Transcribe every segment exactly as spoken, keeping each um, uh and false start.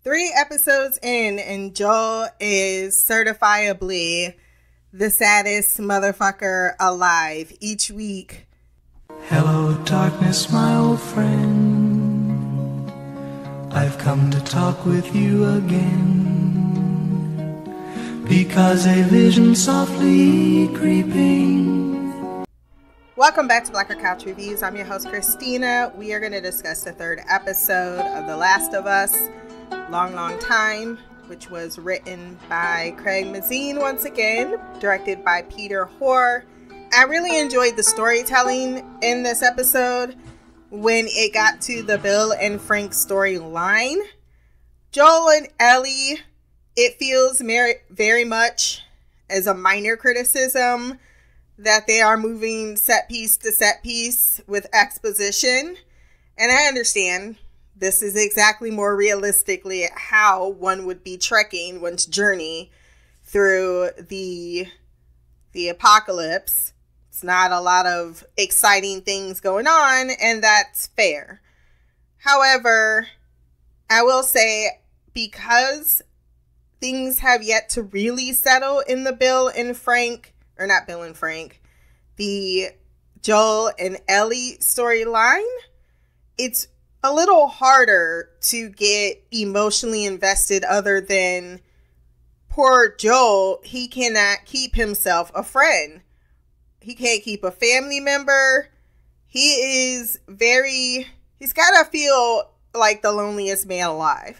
Three episodes in, and Joel is certifiably the saddest motherfucker alive each week. Hello, darkness, my old friend. I've come to talk with you again, because a vision softly creeping. Welcome back to Blacker Couch Reviews. I'm your host, Christina. We are going to discuss the third episode of The Last of Us, Long, Long Time, which was written by Craig Mazin once again, directed by Peter Hoare. I really enjoyed the storytelling in this episode when it got to the Bill and Frank storyline. Joel and Ellie, it feels very much as a minor criticism that they are moving set piece to set piece with exposition. And I understand this is exactly more realistically how one would be trekking one's journey through the, the apocalypse. It's not a lot of exciting things going on, and that's fair. However, I will say, because things have yet to really settle in the Bill and Frank, or not Bill and Frank, the Joel and Ellie storyline, it's a little harder to get emotionally invested, other than poor Joel. He cannot keep himself a friend. He can't keep a family member. He is very, he's got to feel like the loneliest man alive.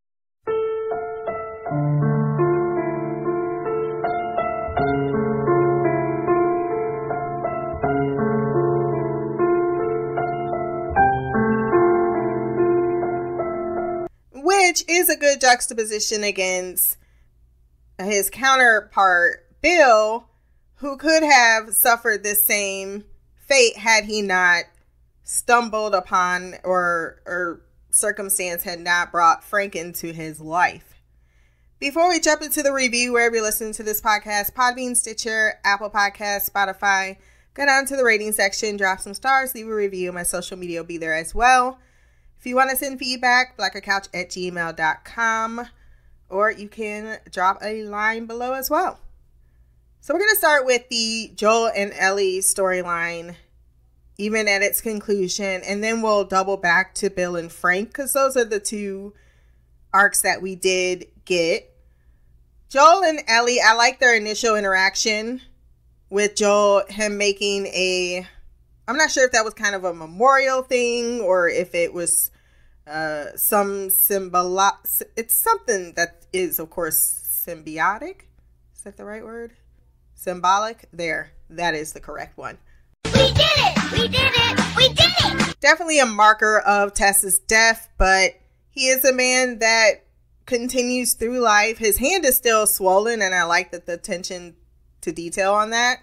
Which is a good juxtaposition against his counterpart, Bill, who could have suffered the same fate had he not stumbled upon or, or circumstance had not brought Frank into his life. Before we jump into the review, wherever you listen to this podcast, Podbean, Stitcher, Apple Podcasts, Spotify, go down to the rating section, drop some stars, leave a review. My social media will be there as well. If you want to send feedback, blackercouch at gmail dot com, or you can drop a line below as well. So we're going to start with the Joel and Ellie storyline, even at its conclusion, and then we'll double back to Bill and Frank, because those are the two arcs that we did get. Joel and Ellie, I like their initial interaction with Joel, him making a, I'm not sure if that was kind of a memorial thing or if it was uh, some symbol. It's something that is, of course, symbiotic. Is that the right word? Symbolic? There. That is the correct one. We did it! We did it! We did it! Definitely a marker of Tess's death, but he is a man that continues through life. His hand is still swollen, and I like that the attention to detail on that.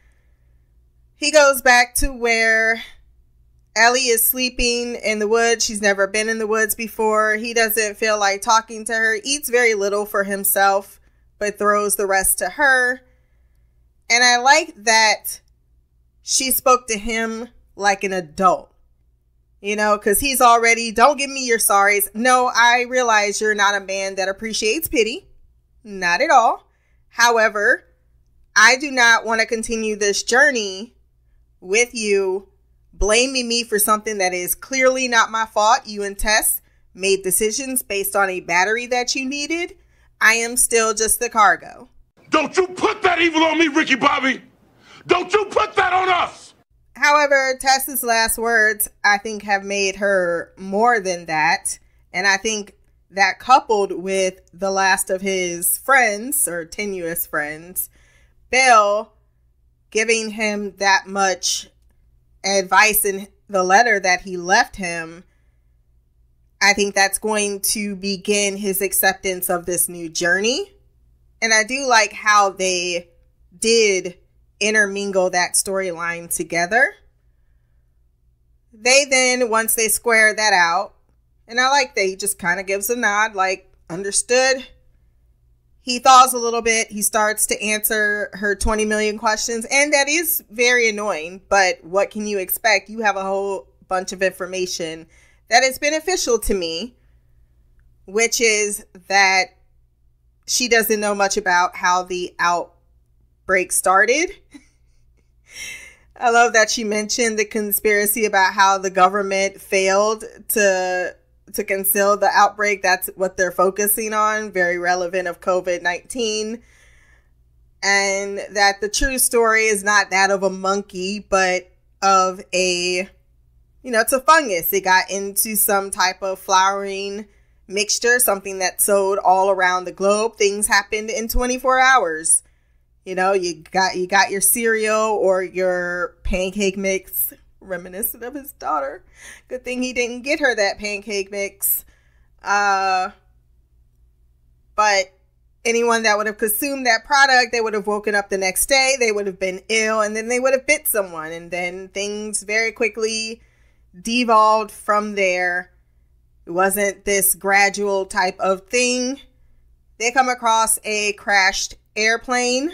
He goes back to where Ellie is sleeping in the woods. She's never been in the woods before. He doesn't feel like talking to her. Eats very little for himself, but throws the rest to her. And I like that she spoke to him like an adult, you know, because he's already, don't give me your sorries. No, I realize you're not a man that appreciates pity. Not at all. However, I do not want to continue this journey with you blaming me for something that is clearly not my fault. You and Tess made decisions based on a battery that you needed. I am still just the cargo. Don't you put that evil on me, Ricky Bobby. Don't you put that on us. However, Tess's last words, I think, have made her more than that. And I think that, coupled with the last of his friends, or tenuous friends, Bill, giving him that much advice in the letter that he left him, I think that's going to begin his acceptance of this new journey. And I do like how they did intermingle that storyline together. They then, once they square that out, and I like that he just kind of gives a nod, like, understood. He thaws a little bit. He starts to answer her twenty million questions, and that is very annoying, but what can you expect? You have a whole bunch of information that is beneficial to me which is that she doesn't know much about how the outbreak started. I love that she mentioned the conspiracy about how the government failed to to conceal the outbreak. That's what they're focusing on. Very relevant of COVID nineteen. And that the true story is not that of a monkey, but of a, you know, it's a fungus. It got into some type of flowering mixture, something that sowed all around the globe. Things happened in twenty-four hours. You know, you got you got your cereal or your pancake mix, reminiscent of his daughter. Good thing he didn't get her that pancake mix. Uh, but anyone that would have consumed that product, they would have woken up the next day, they would have been ill, and then they would have bit someone. And then things very quickly devolved from there. It wasn't this gradual type of thing. They come across a crashed airplane,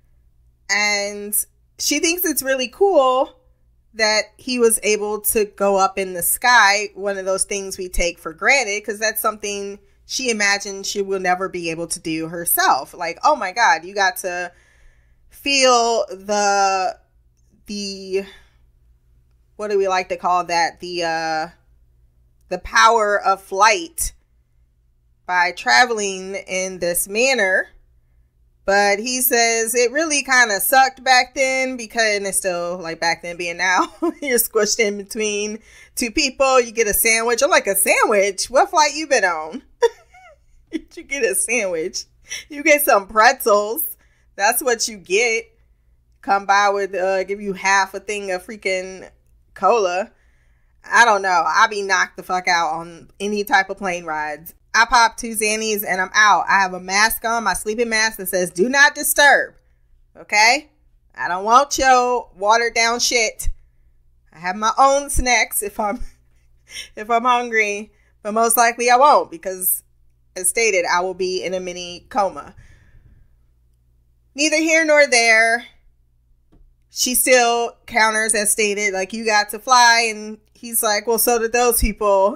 and she thinks it's really cool that he was able to go up in the sky. One of those things we take for granted, because that's something she imagined she will never be able to do herself. Like, oh my God, you got to feel the, the, what do we like to call that? The, uh, the power of flight by traveling in this manner. But he says it really kind of sucked back then, because, and it's still like back then being now, you're squished in between two people. You get a sandwich. I'm like, a sandwich? What flight you been on? You get a sandwich. You get some pretzels. That's what you get. Come by with, uh, give you half a thing of freaking cola. I don't know. I be knocked the fuck out on any type of plane rides. I pop two Xannies and I'm out. I have a mask on, my sleeping mask that says do not disturb. Okay? I don't want your watered down shit. I have my own snacks if I'm if I'm hungry, but most likely I won't, because as stated, I will be in a mini coma. Neither here nor there. She still counters, as stated, like, you got to fly, and he's like, well, so did those people.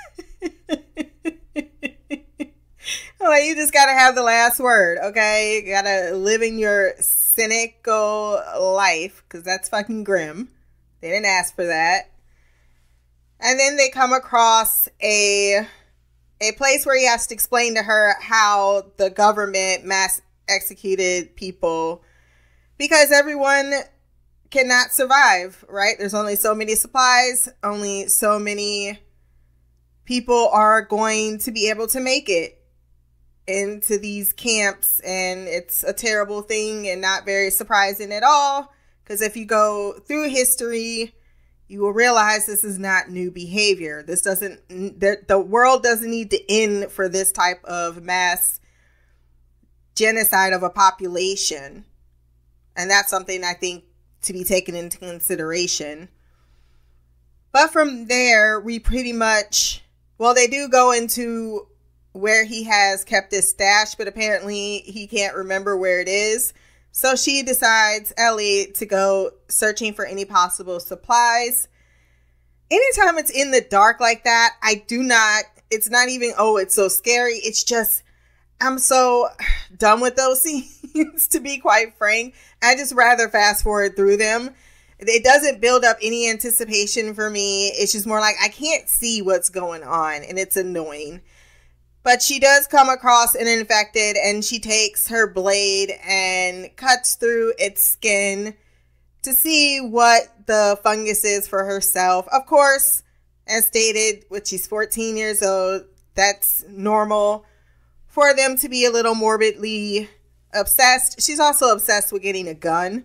Like, you just gotta have the last word, okay? You gotta live in your cynical life, because that's fucking grim. They didn't ask for that. And then they come across a a place where he has to explain to her how the government mass executed people, because everyone cannot survive, right? There's only so many supplies, only so many people are going to be able to make it into these camps, and it's a terrible thing and not very surprising at all, because if you go through history, you will realize this is not new behavior. This doesn't, the, the world doesn't need to end for this type of mass genocide of a population. And that's something I think to be taken into consideration. But from there, we pretty much, well, they do go into where he has kept his stash, but apparently he can't remember where it is. So she decides, Ellie, to go searching for any possible supplies. Anytime it's in the dark like that, I do not, it's not even, oh, it's so scary. It's just, I'm so done with those scenes, to be quite frank. I just rather fast forward through them. It doesn't build up any anticipation for me. It's just more like I can't see what's going on, and it's annoying. But she does come across an infected, and she takes her blade and cuts through its skin to see what the fungus is for herself. Of course, as stated, when she's fourteen years old, that's normal for them to be a little morbidly obsessed. She's also obsessed with getting a gun.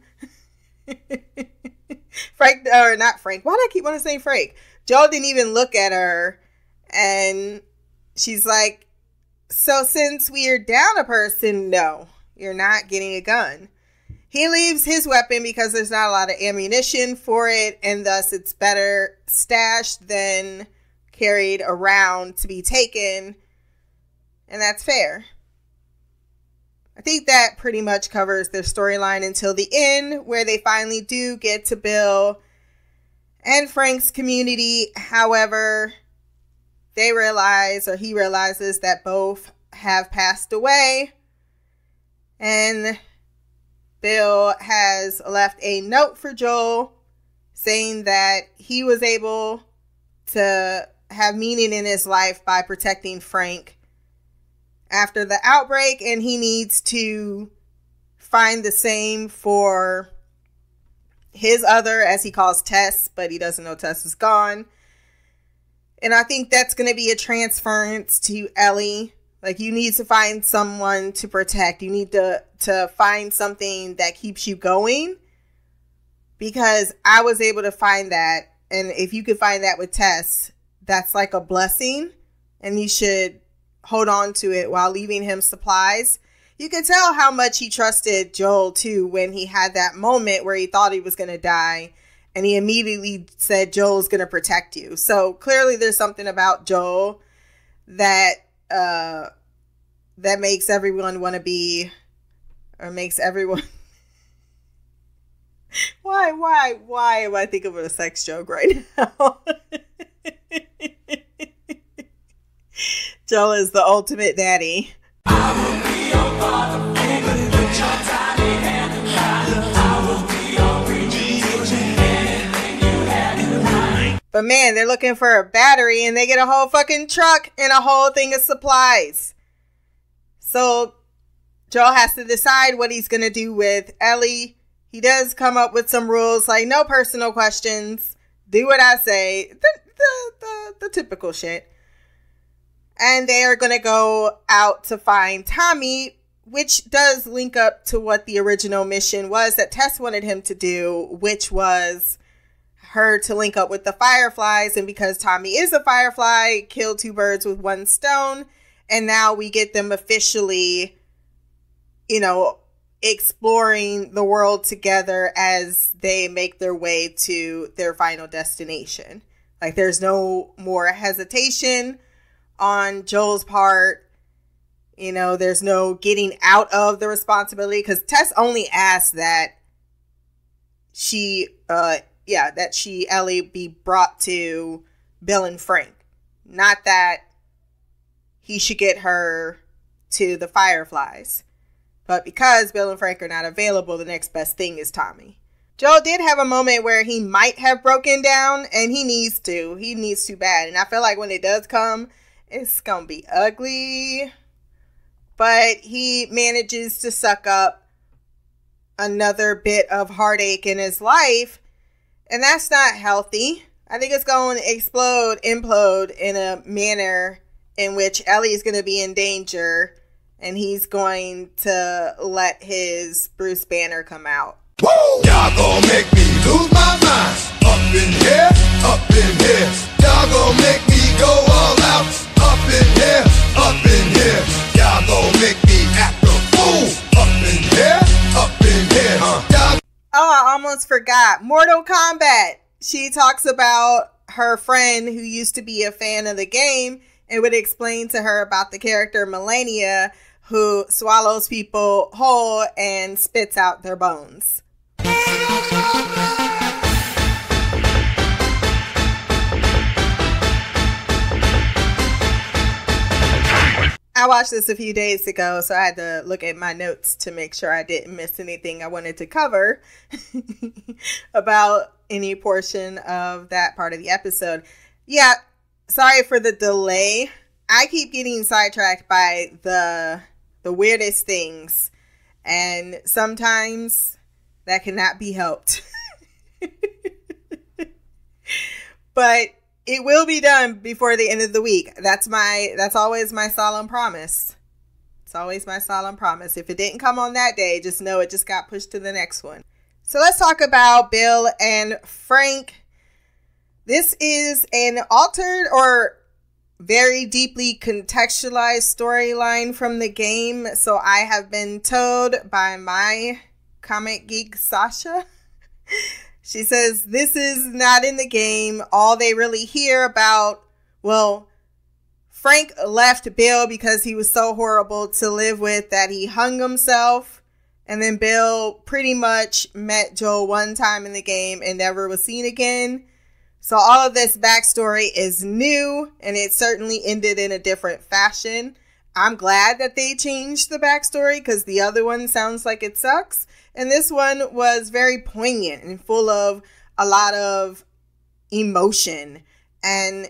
Frank, or not Frank. Why do I keep wanting to say Frank? Joe didn't even look at her, and she's like, so since we are down a person, no, you're not getting a gun. He leaves his weapon because there's not a lot of ammunition for it, and thus it's better stashed than carried around to be taken. And that's fair. I think that pretty much covers their storyline until the end, where they finally do get to Bill and Frank's community. However, they realize, or he realizes, that both have passed away. And Bill has left a note for Joel saying that he was able to have meaning in his life by protecting Frank after the outbreak, and he needs to find the same for his other, as he calls Tess, but he doesn't know Tess is gone. And I think that's going to be a transference to Ellie. Like, you need to find someone to protect. You need to, to find something that keeps you going. Because I was able to find that. And if you could find that with Tess, that's like a blessing. And you should hold on to it while leaving him supplies. You can tell how much he trusted Joel, too, when he had that moment where he thought he was going to die. And he immediately said, Joel's going to protect you. So clearly there's something about Joel that uh, that makes everyone want to be, or makes everyone... why, why, why am I thinking of a sex joke right now? Joel is the ultimate daddy. I will be your father, baby, put your tiny hand in mine. I will be your preacher, anything you have in mind. But man, they're looking for a battery and they get a whole fucking truck and a whole thing of supplies. So Joel has to decide what he's going to do with Ellie. He does come up with some rules, like no personal questions, do what I say, the, the, the, the typical shit. And they are going to go out to find Tommy, which does link up to what the original mission was that Tess wanted him to do, which was her to link up with the Fireflies. And because Tommy is a Firefly, kill two birds with one stone. And now we get them officially, you know, exploring the world together as they make their way to their final destination. Like, there's no more hesitation on Joel's part. You know, there's no getting out of the responsibility, because Tess only asked that she, uh, yeah, that she, Ellie, be brought to Bill and Frank. Not that he should get her to the Fireflies. But because Bill and Frank are not available, the next best thing is Tommy. Joel did have a moment where he might have broken down, and he needs to. He needs to bad. And I feel like when it does come, it's going to be ugly. But he manages to suck up another bit of heartache in his life. And that's not healthy. I think it's going to explode, implode in a manner in which Ellie is going to be in danger. And he's going to let his Bruce Banner come out. Woo! Y'all gonna make me lose my mind. Up in here, up in here. Y'all gonna make me go all out. Up in here, up in here. Y'all gonna make me act a fool. Up in here, up in here. Uh, oh, I almost forgot. Mortal Kombat. She talks about her friend who used to be a fan of the game and would explain to her about the character Melania, who swallows people whole and spits out their bones. I watched this a few days ago, so I had to look at my notes to make sure I didn't miss anything I wanted to cover about any portion of that part of the episode. Yeah, sorry for the delay. I keep getting sidetracked by the the weirdest things, and sometimes that cannot be helped. But it will be done before the end of the week. That's my, that's always my solemn promise. It's always my solemn promise. If it didn't come on that day, just know it just got pushed to the next one. So let's talk about Bill and Frank. This is an altered or very deeply contextualized storyline from the game. So I have been told by my comic geek Sasha. She says this is not in the game. All they really hear about, well, Frank left Bill because he was so horrible to live with that he hung himself. And then Bill pretty much met Joel one time in the game and never was seen again. So all of this backstory is new, and it certainly ended in a different fashion. I'm glad that they changed the backstory because the other one sounds like it sucks. And this one was very poignant and full of a lot of emotion. And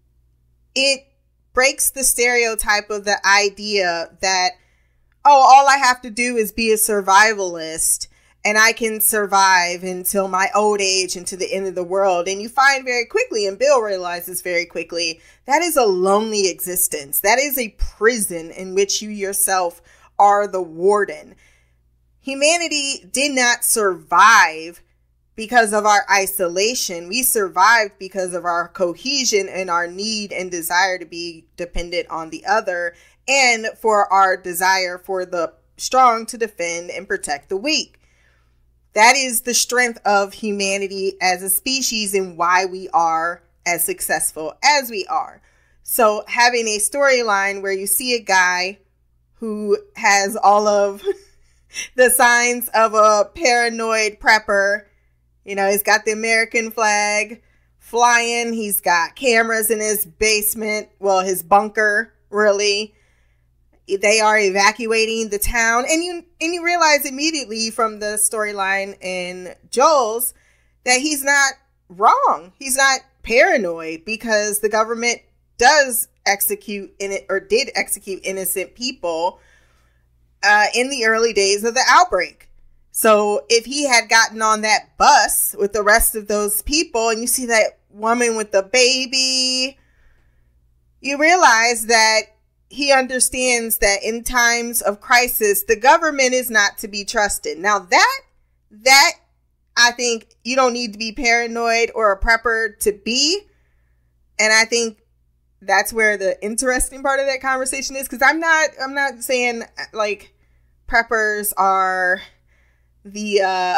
it breaks the stereotype of the idea that, oh, all I have to do is be a survivalist and I can survive until my old age and to the end of the world. And you find very quickly, and Bill realizes very quickly, that is a lonely existence. That is a prison in which you yourself are the warden. Humanity did not survive because of our isolation. We survived because of our cohesion and our need and desire to be dependent on the other, and for our desire for the strong to defend and protect the weak. That is the strength of humanity as a species and why we are as successful as we are. So having a storyline where you see a guy who has all of the signs of a paranoid prepper. You know, he's got the American flag flying. He's got cameras in his basement. Well, his bunker, really. They are evacuating the town. And you and you realize immediately from the storyline in Joel's that he's not wrong. He's not paranoid because the government does execute in it or did execute innocent people uh, in the early days of the outbreak. So if he had gotten on that bus with the rest of those people and you see that woman with the baby, you realize that he understands that in times of crisis, the government is not to be trusted. Now that, that I think you don't need to be paranoid or a prepper to be. And I think that's where the interesting part of that conversation is. Cause I'm not, I'm not saying like preppers are the, uh,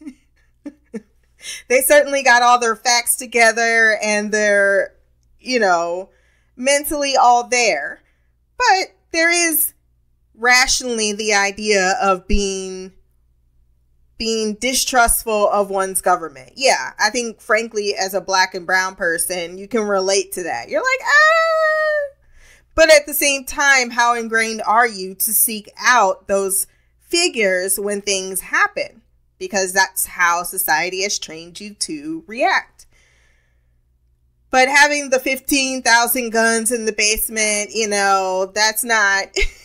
they certainly got all their facts together and they're, you know, mentally all there. But there is rationally the idea of being being distrustful of one's government. Yeah, I think, frankly, as a black and brown person, you can relate to that. You're like, ah. But at the same time, how ingrained are you to seek out those figures when things happen? Because that's how society has trained you to react. But having the fifteen thousand guns in the basement, you know, that's not...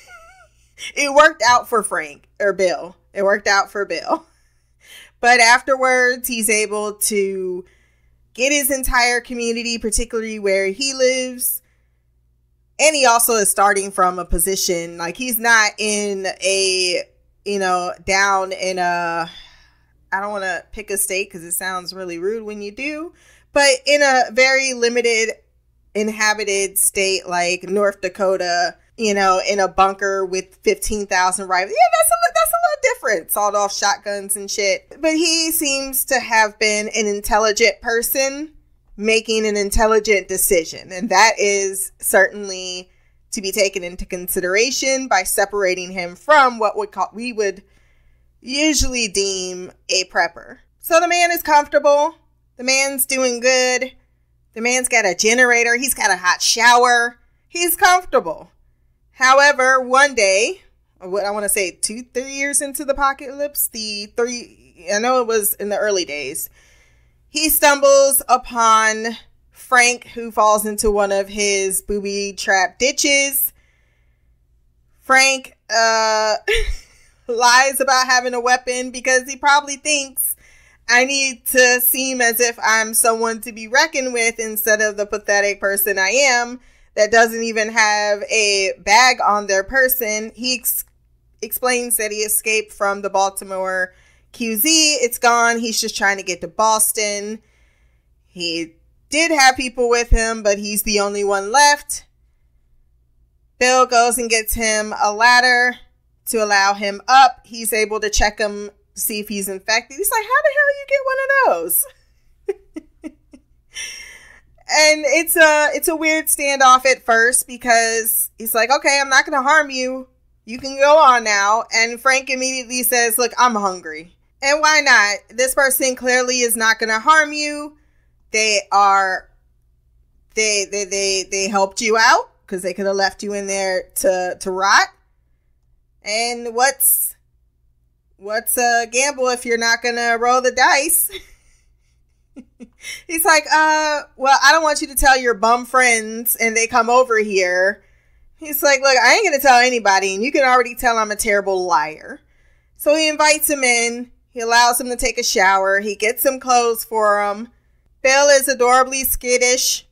It worked out for Frank, or Bill. It worked out for Bill. But afterwards, he's able to get his entire community, particularly where he lives. And he also is starting from a position, like he's not in a, you know, down in a, I don't want to pick a state because it sounds really rude when you do, but in a very limited inhabited state like North Dakota, you know, in a bunker with fifteen thousand rifles. Yeah, that's a, that's a little different. Sawed off shotguns and shit. But he seems to have been an intelligent person making an intelligent decision. And that is certainly to be taken into consideration by separating him from what would call, we would usually deem a prepper. So the man is comfortable. The man's doing good. The man's got a generator. He's got a hot shower. He's comfortable. However, one day, what I want to say two, three years into the apocalypse, the three, I know it was in the early days, he stumbles upon Frank, who falls into one of his booby trap ditches. Frank uh, lies about having a weapon because he probably thinks I need to seem as if I'm someone to be reckoned with instead of the pathetic person I am that doesn't even have a bag on their person. He ex- explains that he escaped from the Baltimore Q Z. It's gone. He's just trying to get to Boston. He did have people with him, but he's the only one left. Bill goes and gets him a ladder to allow him up. He's able to check him, see if he's infected. He's like, how the hell you get one of those? And it's a, it's a weird standoff at first because he's like, okay, I'm not going to harm you. You can go on now. And Frank immediately says, look, I'm hungry. And why not? This person clearly is not going to harm you. they are, they, they, they, they helped you out because they could have left you in there to, to rot. And what's, what's a gamble if you're not going to roll the dice? He's like, uh, well, I don't want you to tell your bum friends and they come over here. He's like, look, I ain't going to tell anybody, and you can already tell I'm a terrible liar. So he invites him in. He allows him to take a shower. He gets some clothes for him. Bill is adorably skittish.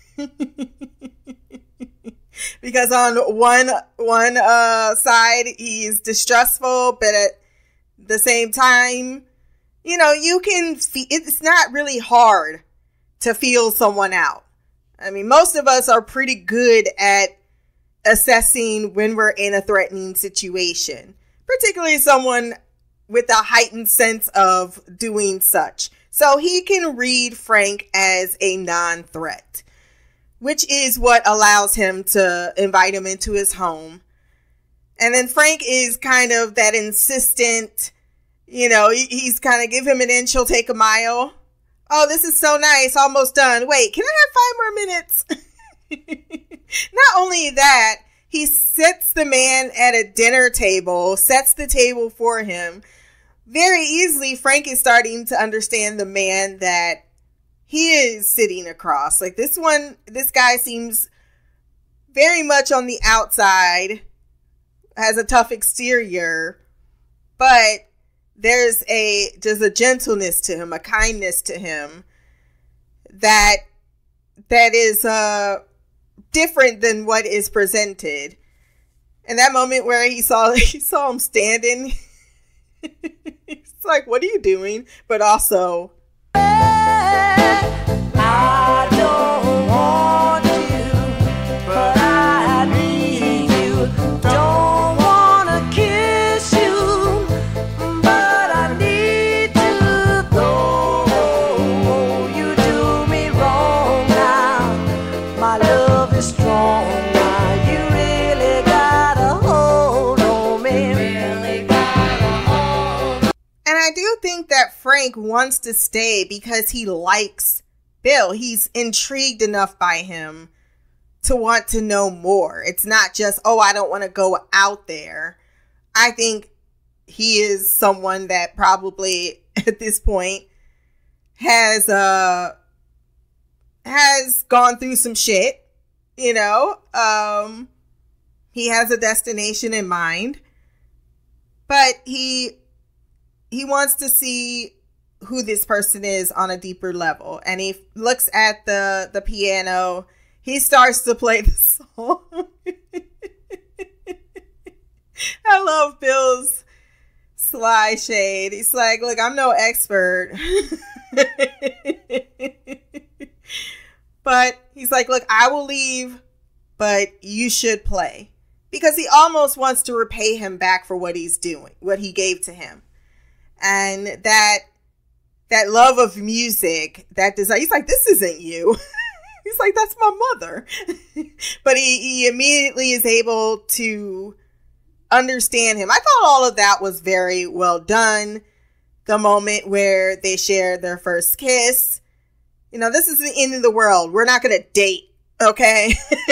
Because on one one uh, side, he's distrustful, but at the same time, you know, you can feel, it's not really hard to feel someone out. I mean, most of us are pretty good at assessing when we're in a threatening situation, particularly someone with a heightened sense of doing such. So he can read Frank as a non-threat, which is what allows him to invite him into his home. And then Frank is kind of that insistent, you know, he's kind of give him an inch, he'll take a mile. Oh, this is so nice. Almost done. Wait, can I have five more minutes? Not only that, he sits the man at a dinner table, sets the table for him. Very easily, Frank is starting to understand the man that he is sitting across. Like this one, this guy seems very much on the outside, has a tough exterior, but there's a, just a gentleness to him, a kindness to him that, that is, uh, different than what is presented. And that moment where he saw he saw him standing, it's like, what are you doing? But also, I don't want you, but I need you. Don't wanna kiss you, but I need to go. You do me wrong now. My love is strong now. You really got a hold on me. Really got a hold. and I do think that Frank wants to stay because he likes Bill. He's intrigued enough by him to want to know more. It's not just, oh, I don't want to go out there. I think he is someone that probably at this point has uh has gone through some shit, you know. Um he has a destination in mind, but he he wants to see who this person is on a deeper level. And he looks at the the piano. He starts to play the song. I love Bill's sly shade. He's like, look, I'm no expert. But he's like, look, I will leave, but you should play. Because he almost wants to repay him back for what he's doing, what he gave to him. And that that love of music, that desire, he's like, this isn't you. He's like, that's my mother. But he, he immediately is able to understand him. I thought all of that was very well done. The moment where they share their first kiss. You know, this is the end of the world. We're not going to date, okay?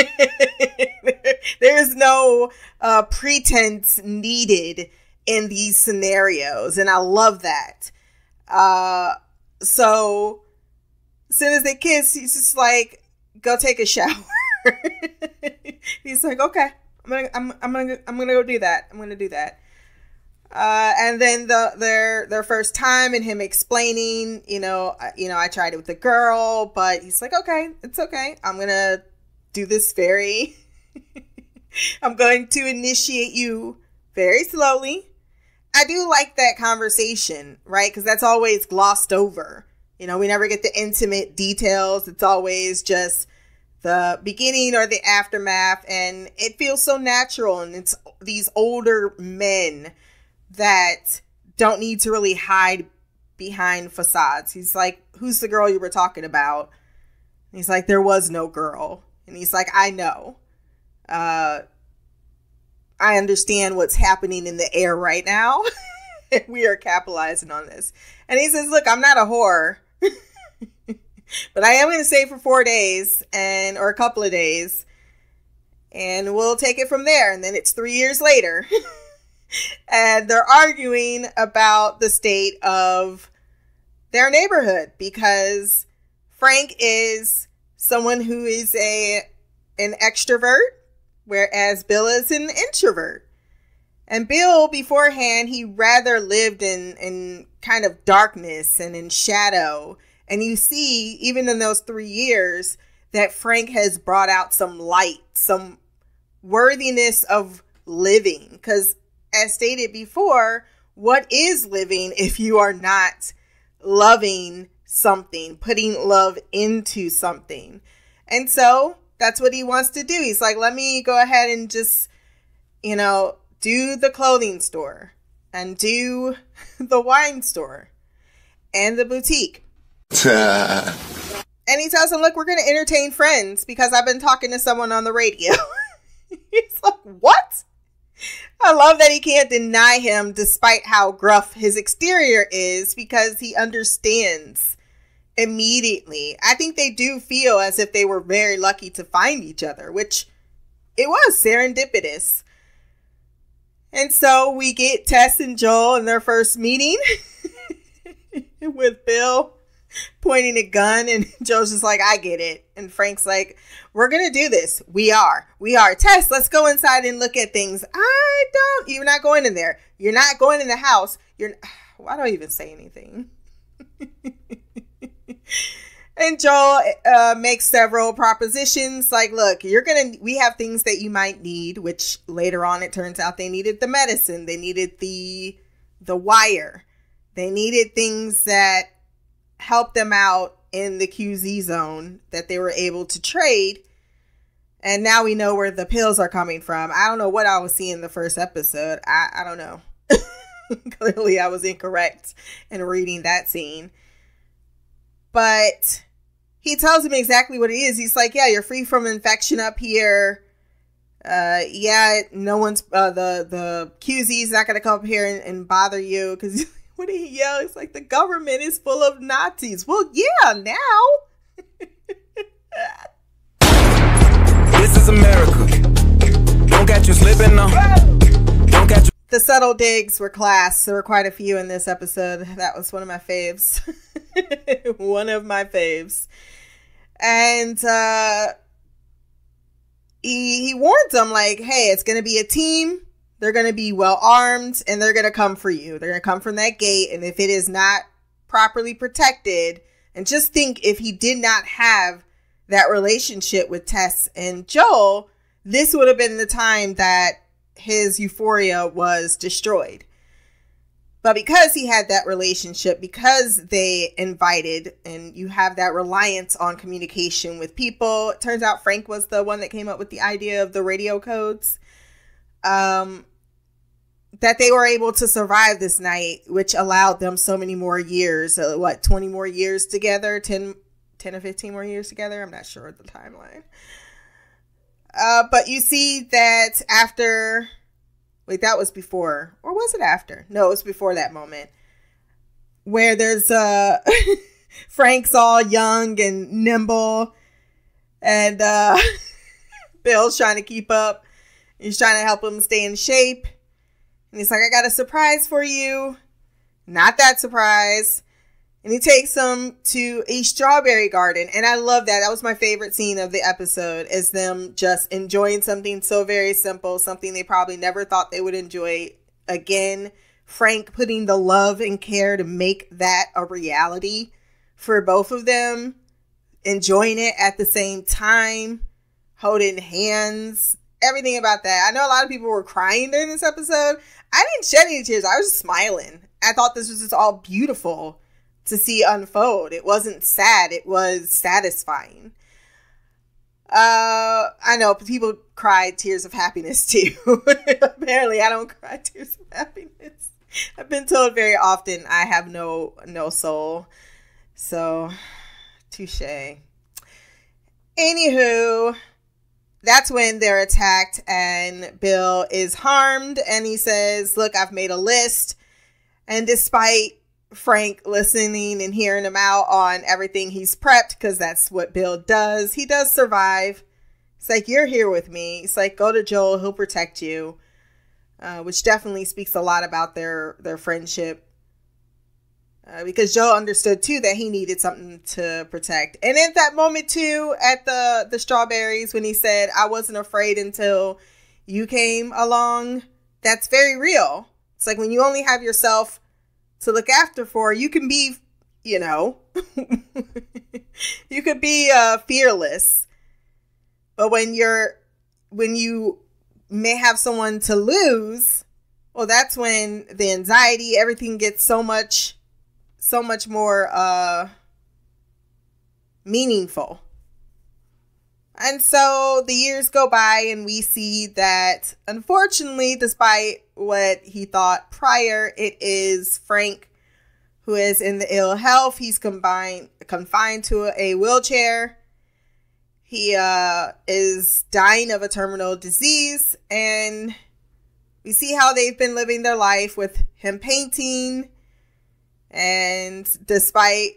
There's no uh, pretense needed in these scenarios. And I love that. Uh, so as soon as they kiss, he's just like, go take a shower. He's like, okay, I'm gonna, I'm, I'm gonna, I'm gonna go do that. I'm gonna do that. Uh, and then the their their first time and him explaining, you know, uh, you know, I tried it with a girl, but he's like, okay, it's okay. I'm gonna do this very. I'm going to initiate you very slowly. I do like that conversation, right? Because that's always glossed over. You know, we never get the intimate details. It's always just the beginning or the aftermath. And it feels so natural. And it's these older men that don't need to really hide behind facades. He's like, who's the girl you were talking about? And he's like, there was no girl. And he's like, I know. Uh, I understand what's happening in the air right now. We are capitalizing on this. And he says, look, I'm not a whore. But I am going to stay for four days and or a couple of days. And we'll take it from there. And then it's three years later. And they're arguing about the state of their neighborhood because Frank is someone who is a an extrovert, whereas Bill is an introvert. And Bill, beforehand, he rather lived in, in kind of darkness and in shadow. And you see, even in those three years, that Frank has brought out some light, some worthiness of living. Because as stated before, what is living if you are not loving something, putting love into something? And so that's what he wants to do. He's like, let me go ahead and just, you know, do the clothing store and do the wine store and the boutique. And he tells him, look, we're going to entertain friends because I've been talking to someone on the radio. He's like, what? I love that he can't deny him despite how gruff his exterior is because he understands immediately. I think they do feel as if they were very lucky to find each other, which it was serendipitous. And so we get Tess and Joel in their first meeting with Bill pointing a gun, and Joel's just like, I get it. And Frank's like, we're going to do this. We are. We are. Tess, let's go inside and look at things. I don't. You're not going in there. You're not going in the house. You're. Why don't I even say anything? And Joel uh, makes several propositions like, look, you're going to, we have things that you might need, which later on it turns out they needed the medicine. They needed the, the wire. They needed things that helped them out in the Q Z zone that they were able to trade. And now we know where the pills are coming from. I don't know what I was seeing in the first episode. I, I don't know. Clearly I was incorrect in reading that scene. But he tells him exactly what it is. He's like, yeah, you're free from infection up here. Uh, yeah, no one's, uh, the, the Q Z's not going to come up here and, and bother you. Because what did he yell? It's like, the government is full of Nazis. Well, yeah, now. This is America. Don't catch you slipping, no. Don't catch you. The subtle digs were class. There were quite a few in this episode. That was one of my faves. One of my faves. And uh, he, he warns them like, hey, it's going to be a team. They're going to be well armed and they're going to come for you. They're going to come from that gate. And if it is not properly protected, and just think if he did not have that relationship with Tess and Joel, this would have been the time that his euphoria was destroyed. But because he had that relationship, because they invited, and you have that reliance on communication with people, it turns out Frank was the one that came up with the idea of the radio codes, um, that they were able to survive this night, which allowed them so many more years, uh, what, twenty more years together, ten, ten or fifteen more years together? I'm not sure of the timeline. Uh, but you see that after, wait, that was before, or was it after? No, it was before that moment where there's, uh, Frank's all young and nimble and, uh, Bill's trying to keep up. He's trying to help him stay in shape. And he's like, I got a surprise for you. Not that surprise. And he takes them to a strawberry garden. And I love that. That was my favorite scene of the episode, is them just enjoying something so very simple, something they probably never thought they would enjoy again. Frank putting the love and care to make that a reality for both of them, enjoying it at the same time, holding hands, everything about that. I know a lot of people were crying during this episode. I didn't shed any tears. I was just smiling. I thought this was just all beautiful to see unfold. It wasn't sad. It was satisfying. Uh, I know people cry tears of happiness too. Apparently I don't cry tears of happiness. I've been told very often I have no, no soul. So, touche. Anywho, that's when they're attacked and Bill is harmed and he says, look, I've made a list. And despite Frank listening and hearing him out on everything he's prepped, because that's what Bill does. He does survive. It's like, you're here with me. It's like, go to Joel, he'll protect you. Uh, which definitely speaks a lot about their, their friendship. Uh, because Joel understood, too, that he needed something to protect. And at that moment, too, at the, the strawberries, when he said, I wasn't afraid until you came along, that's very real. It's like, when you only have yourself to look after for, you can be, you know, you could be uh, fearless. But when you're, when you may have someone to lose, well, that's when the anxiety, everything gets so much, so much more uh, meaningful. And so the years go by and we see that, unfortunately, despite what he thought prior, it is Frank who is in the ill health. He's combined, confined to a wheelchair. He uh, is dying of a terminal disease, and we see how they've been living their life with him painting. And despite,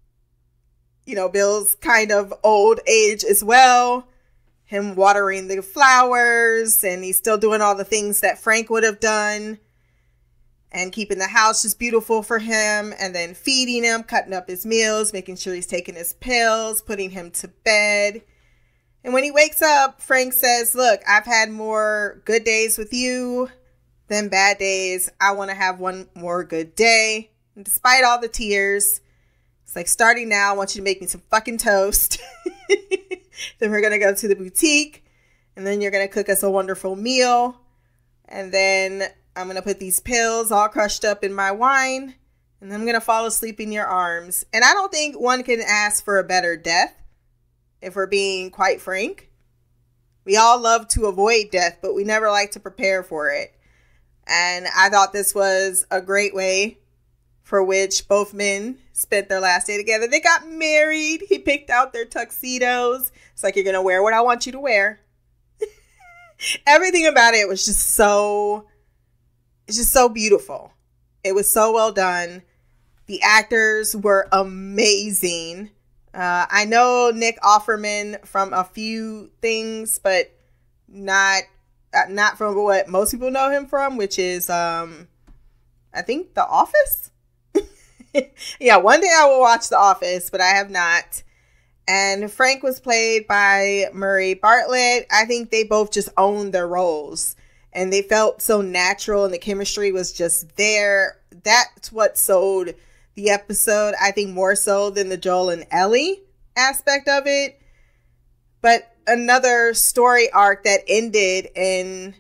you know, Bill's kind of old age as well, him watering the flowers, and he's still doing all the things that Frank would have done, and keeping the house just beautiful for him, and then feeding him, cutting up his meals, making sure he's taking his pills, putting him to bed. And when he wakes up, Frank says, look, I've had more good days with you than bad days. I want to have one more good day. And despite all the tears, it's like, starting now, I want you to make me some fucking toast. Then we're going to go to the boutique, and then you're going to cook us a wonderful meal. And then I'm going to put these pills all crushed up in my wine, and I'm going to fall asleep in your arms. And I don't think one can ask for a better death. If we're being quite frank, we all love to avoid death, but we never like to prepare for it. And I thought this was a great way for which both men spent their last day together. They got married. He picked out their tuxedos. It's like, you're going to wear what I want you to wear. Everything about it was just so, it's just so beautiful. It was so well done. The actors were amazing. Uh, I know Nick Offerman from a few things, but not uh, not from what most people know him from, which is, um, I think, The Office. Yeah, one day I will watch The Office, but I have not. And Frank was played by Murray Bartlett. I think they both just owned their roles, and they felt so natural, and the chemistry was just there. That's what sold the episode, I think, more so than the Joel and Ellie aspect of it. But another story arc that ended in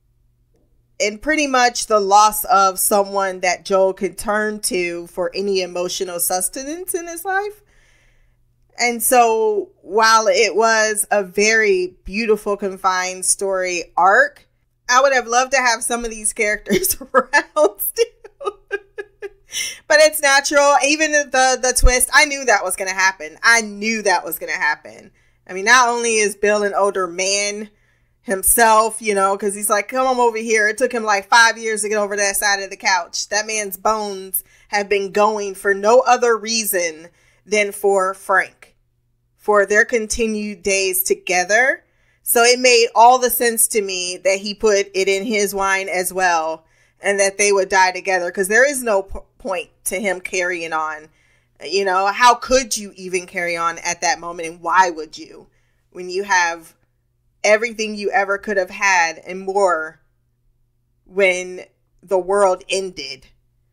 in pretty much the loss of someone that Joel could turn to for any emotional sustenance in his life. And so while it was a very beautiful confined story arc, I would have loved to have some of these characters around still. But it's natural. Even the the twist, I knew that was going to happen. I knew that was going to happen. I mean, not only is Bill an older man himself, you know, because he's like, come on over here. It took him like five years to get over that side of the couch. That man's bones have been going for no other reason than for Frank, for their continued days together. So it made all the sense to me that he put it in his wine as well, and that they would die together, because there is no p- point to him carrying on. You know, how could you even carry on at that moment, and why would you, when you have everything you ever could have had and more when the world ended?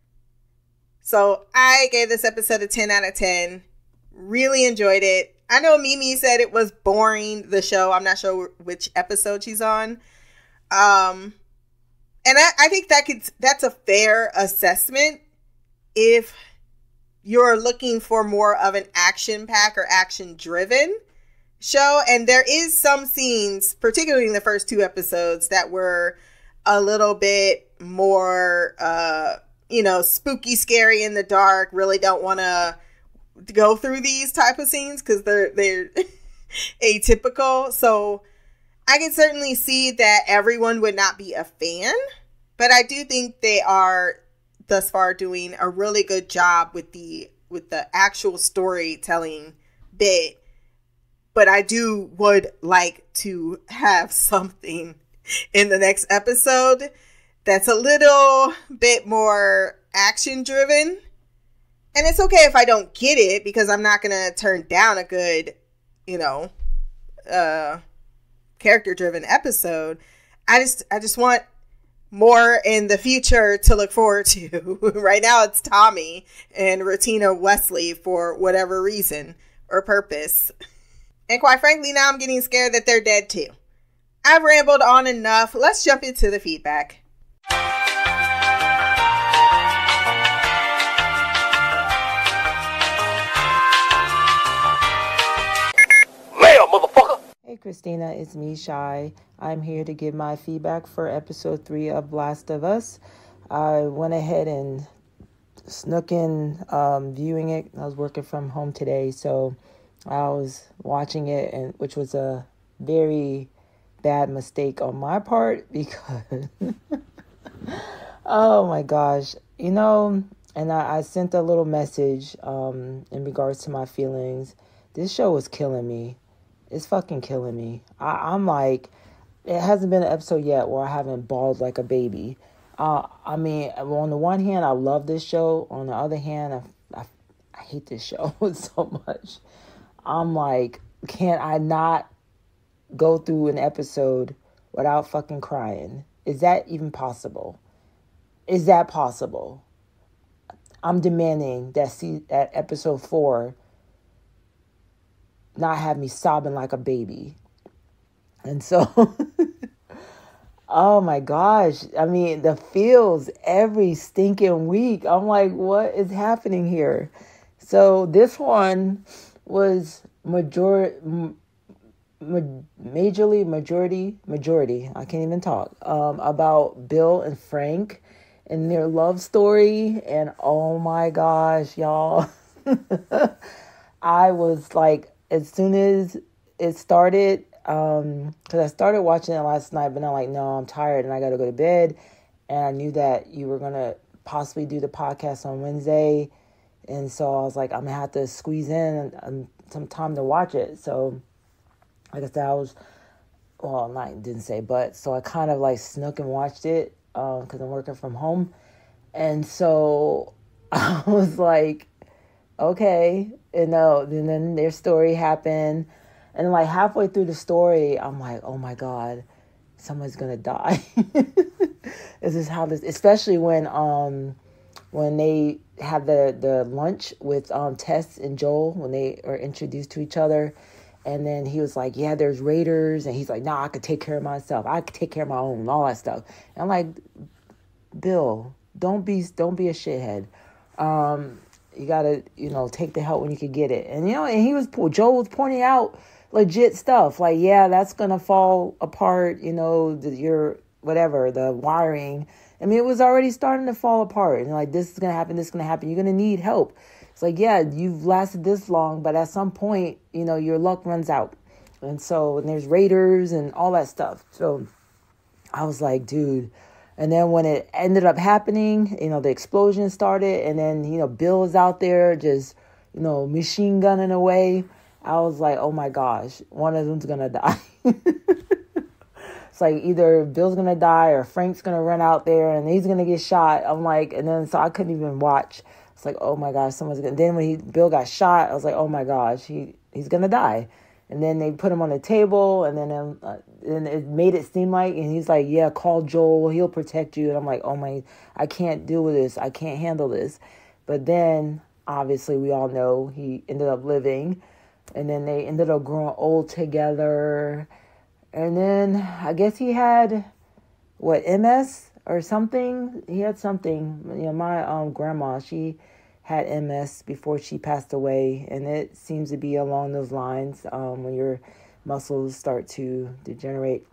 So I gave this episode a ten out of ten. Really enjoyed it. I know Mimi said it was boring, the show. I'm not sure which episode she's on. Um, and I, I think that could, that's a fair assessment if you're looking for more of an action pack or action driven show. And there is some scenes, particularly in the first two episodes, that were a little bit more, uh, you know, spooky, scary, in the dark. Really don't want to go through these type of scenes because they're they're atypical. So I can certainly see that everyone would not be a fan, but I do think they are thus far doing a really good job with the with the actual storytelling bit. But I do would like to have something in the next episode that's a little bit more action driven. And it's okay if I don't get it, because I'm not going to turn down a good, you know, uh, character driven episode. I just, I just want more in the future to look forward to. Right now it's Tommy and Rutina Wesley for whatever reason or purpose. And quite frankly, now I'm getting scared that they're dead too. I've rambled on enough. Let's jump into the feedback. Hey Christina, it's me, Shy. I'm here to give my feedback for episode three of Last of Us. I went ahead and snuck in um, viewing it. I was working from home today, so I was watching it, and which was a very bad mistake on my part because, oh my gosh, you know, and I, I sent a little message um, in regards to my feelings. This show was killing me. It's fucking killing me. I, I'm like, it hasn't been an episode yet where I haven't bawled like a baby. Uh, I mean, on the one hand, I love this show. On the other hand, I, I, I hate this show so much. I'm like, can't I not go through an episode without fucking crying? Is that even possible? Is that possible? I'm demanding that see that episode four not have me sobbing like a baby. And so, oh my gosh. I mean, the feels every stinking week. I'm like, what is happening here? So this one was major, m- majorly, majority, majority, I can't even talk, um, about Bill and Frank and their love story. And oh my gosh, y'all. I was like, as soon as it started, um, because I started watching it last night, but I'm like, no, I'm tired and I got to go to bed. And I knew that you were going to possibly do the podcast on Wednesday. And so I was like, I'm going to have to squeeze in um, some time to watch it. So, like I said, I was, well, not, didn't say, but so I kind of like snuck and watched it because um, I'm working from home. And so I was like, okay, you know, and then their story happened. And like halfway through the story, I'm like, oh my God, someone's going to die. This is how this, especially when, um, when they have the, the lunch with um, Tess and Joel, when they are introduced to each other. And then he was like, yeah, there's raiders. And he's like, nah, I could take care of myself. I could take care of my own, all that stuff. And I'm like, Bill, don't be, don't be a shithead. Um, you got to, you know, take the help when you can get it. And, you know, and he was, Joel was pointing out legit stuff. Like, yeah, that's going to fall apart, you know, the, your, whatever, the wiring. I mean, it was already starting to fall apart. And like, this is going to happen, this is going to happen. You're going to need help. It's like, yeah, you've lasted this long, but at some point, you know, your luck runs out. And so, and there's raiders and all that stuff. So I was like, dude. And then when it ended up happening, you know, the explosion started. And then, you know, Bill is out there just, you know, machine gunning away. I was like, oh my gosh, one of them's going to die. It's like either Bill's going to die or Frank's going to run out there and he's going to get shot. I'm like, and then so I couldn't even watch. It's like, oh my gosh, someone's going to. Then when he Bill got shot, I was like, oh my gosh, he, he's going to die. And then they put him on the table and then um, uh, and it made it seem like, and he's like, yeah, call Joel, he'll protect you. And I'm like, oh my, I can't deal with this. I can't handle this. But then obviously we all know he ended up living and then they ended up growing old together. And then I guess he had, what, M S or something? He had something. You know, my um, grandma, she had M S before she passed away. And it seems to be along those lines um, when your muscles start to degenerate.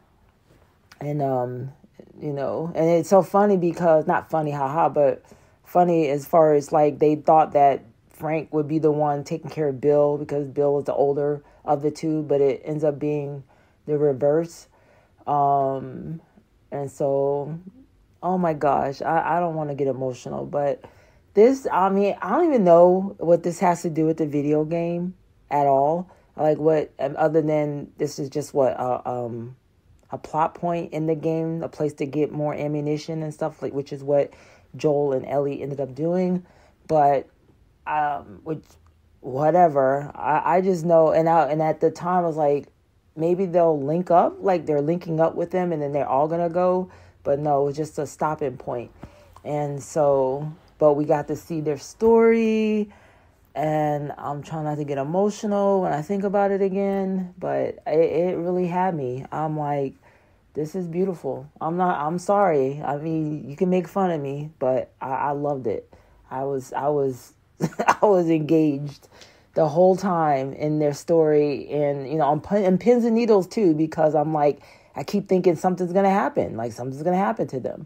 And, um, you know, and it's so funny because, not funny, haha, but funny as far as like they thought that Frank would be the one taking care of Bill because Bill was the older of the two, but it ends up being the reverse. Um, and so oh my gosh, I, I don't want to get emotional, but this, I mean, I don't even know what this has to do with the video game at all. Like what, other than this is just what, uh, um, a plot point in the game, a place to get more ammunition and stuff, like, which is what Joel and Ellie ended up doing. But, um, which, whatever, I, I just know, and I, and at the time I was like, maybe they'll link up, like they're linking up with them and then they're all gonna go. But no, it was just a stopping point. And so, but we got to see their story, and I'm trying not to get emotional when I think about it again, but it, it really had me. I'm like, this is beautiful. I'm not, I'm sorry. I mean, you can make fun of me, but I, I loved it. I was, I was, I was engaged the whole time in their story, and, you know, on pin, and pins and needles too, because I'm like, I keep thinking something's going to happen, like something's going to happen to them.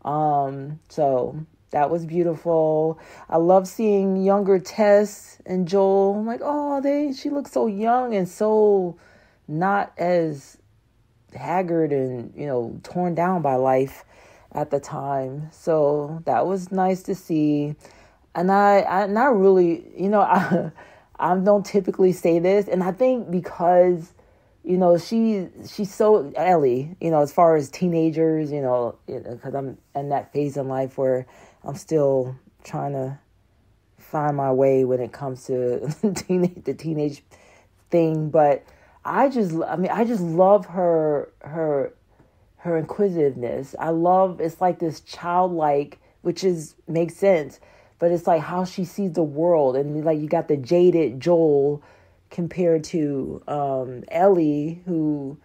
Um, so that was beautiful. I love seeing younger Tess and Joel. I'm like, oh, they, she looks so young and so not as haggard and, you know, torn down by life at the time. So that was nice to see. And I, I not really, you know, I, I don't typically say this. And I think because, you know, she, she's so, Ellie, you know, as far as teenagers, you know, because I'm in that phase in life where I'm still trying to find my way when it comes to teenage, the teenage thing. But I just, I mean, I just love her, her, her inquisitiveness. I love, it's like this childlike, which is, makes sense, but it's like how she sees the world. And like, you got the jaded Joel compared to um, Ellie, who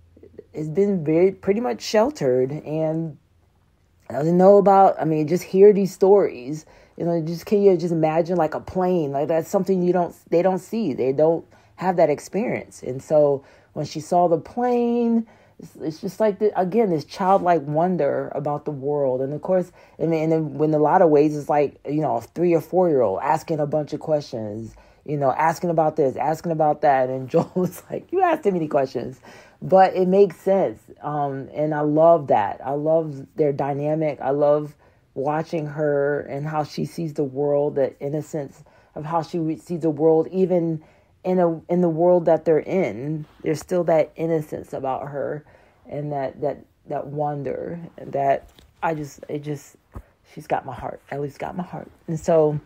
has been very, pretty much sheltered and doesn't know about, I mean, just hear these stories, you know, just, can you just imagine like a plane, like that's something you don't, they don't see, they don't have that experience. And so when she saw the plane, it's, it's just like, the, again, this childlike wonder about the world. And of course, I mean, and in a lot of ways, it's like, you know, a three or four year old asking a bunch of questions, you know, asking about this, asking about that. And Joel was like, you asked too many questions. But it makes sense. Um, and I love that. I love their dynamic. I love watching her and how she sees the world, the innocence of how she sees the world, even in a in the world that they're in. There's still that innocence about her and that that that wonder, and that I just it just she's got my heart. At least got my heart. And so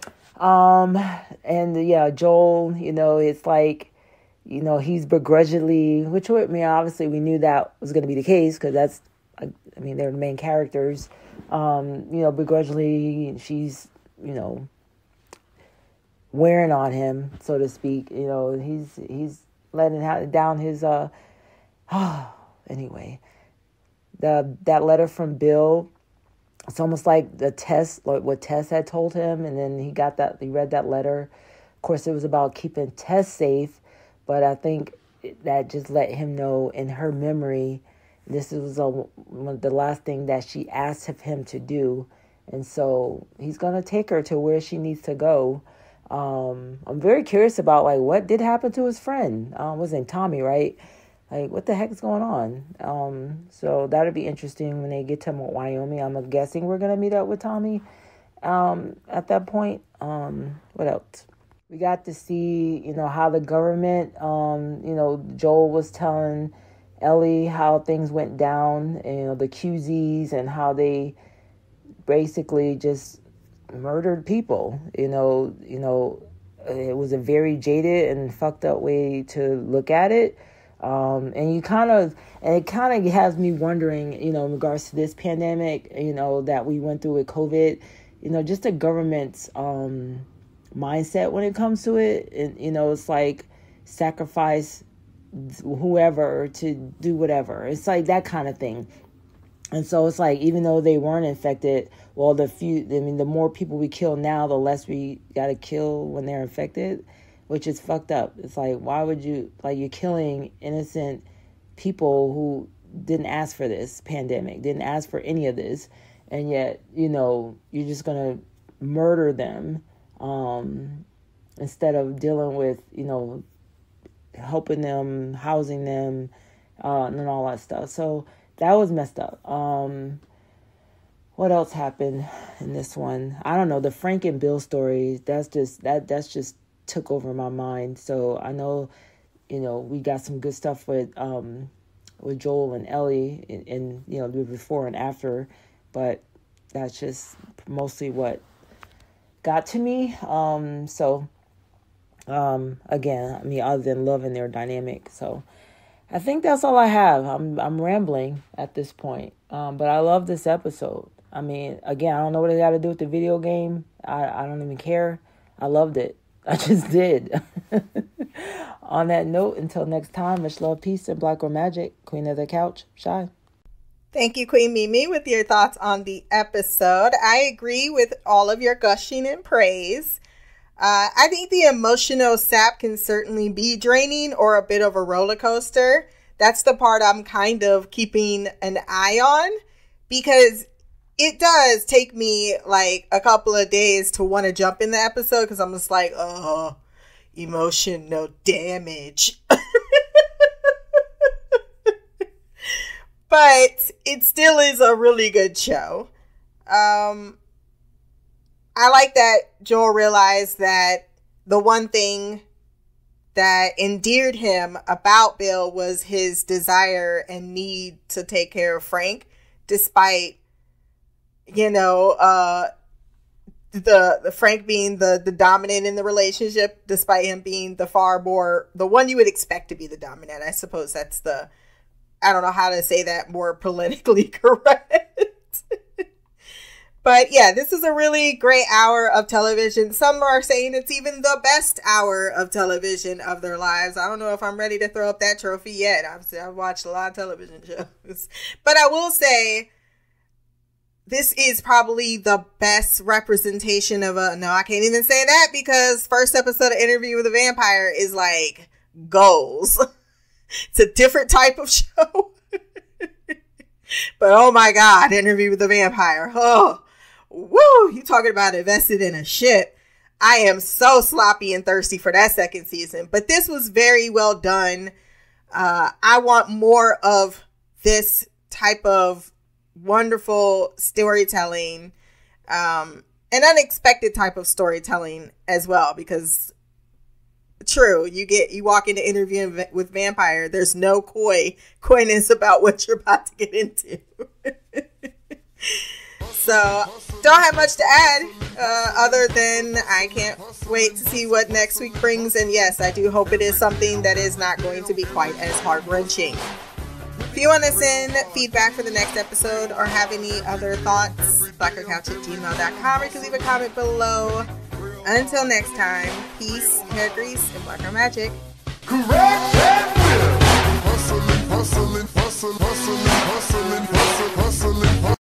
um and yeah, Joel, you know, it's like, you know, he's begrudgingly, which, I mean, obviously we knew that was going to be the case because that's, I mean, they're the main characters. Um, you know, begrudgingly, she's, you know, wearing on him, so to speak. You know, he's he's letting down his, uh, oh, anyway. The that letter from Bill, it's almost like the Tess, like what Tess had told him, and then he got that, he read that letter. Of course, it was about keeping Tess safe. But I think that just let him know in her memory, this was a, the last thing that she asked of him to do. And so he's going to take her to where she needs to go. Um, I'm very curious about, like, what did happen to his friend? Um, was named Tommy, right? Like, what the heck is going on? Um, so that'll be interesting when they get to Wyoming. I'm guessing we're going to meet up with Tommy um, at that point. Um, what else? We got to see, you know, how the government, um, you know, Joel was telling Ellie how things went down, and, you know, the Q Zs and how they basically just murdered people. You know, you know, it was a very jaded and fucked up way to look at it. Um, and you kind of, and it kind of has me wondering, you know, in regards to this pandemic, you know, that we went through with COVID, you know, just the government's, um, mindset when it comes to it. And, you know, it's like sacrifice whoever to do whatever. It's like that kind of thing. And so it's like, even though they weren't infected, well, the few, I mean, the more people we kill now, the less we got to kill when they're infected, which is fucked up. It's like, why would you, like, you're killing innocent people who didn't ask for this pandemic, didn't ask for any of this. And yet, you know, you're just going to murder them. Um, instead of dealing with, you know, helping them, housing them, uh, and all that stuff. So that was messed up. Um, what else happened in this one? I don't know. The Frank and Bill story, that's just, that, that's just took over my mind. So I know, you know, we got some good stuff with, um, with Joel and Ellie and, and, you know, the before and after, but that's just mostly what got to me. Um, so, um, again, I mean, other than loving their dynamic. So I think that's all I have. I'm, I'm rambling at this point. Um, but I love this episode. I mean, again, I don't know what it got to do with the video game. I, I don't even care. I loved it. I just did. On that note, until next time, much love, peace, and Black Girl Magic. Queen of the Couch, Shy. Thank you, Queen Mimi, with your thoughts on the episode. I agree with all of your gushing and praise. Uh, I think the emotional sap can certainly be draining or a bit of a roller coaster. That's the part I'm kind of keeping an eye on, because it does take me like a couple of days to want to jump in the episode, because I'm just like, oh, emotional damage. But it still is a really good show. Um, I like that Joel realized that the one thing that endeared him about Bill was his desire and need to take care of Frank, despite, you know, uh, the, the Frank being the, the dominant in the relationship, despite him being the far more, the one you would expect to be the dominant. I suppose that's the, I don't know how to say that more politically correct. But yeah, this is a really great hour of television. Some are saying it's even the best hour of television of their lives. I don't know if I'm ready to throw up that trophy yet. I've, I've watched a lot of television shows. But I will say, this is probably the best representation of a, no, I can't even say that, because first episode of Interview with a Vampire is like goals. It's a different type of show. But oh my God, Interview with the Vampire. Oh, woo, you talking about invested in a ship. I am so sloppy and thirsty for that second season. But this was very well done. Uh, I want more of this type of wonderful storytelling, um, an unexpected type of storytelling as well, because true, you get you walk into Interview with Vampire, there's no coy coyness about what you're about to get into. So don't have much to add, uh, other than I can't wait to see what next week brings. And yes, I do hope it is something that is not going to be quite as heart-wrenching. If you want to send feedback for the next episode or have any other thoughts, blackercouch at gmail dot com, or you can leave a comment below. Until next time, peace, hair grease, and Black Girl Magic. Correct and will. Hustling, hustling, hustling, hustling, hustling, hustling, hustling.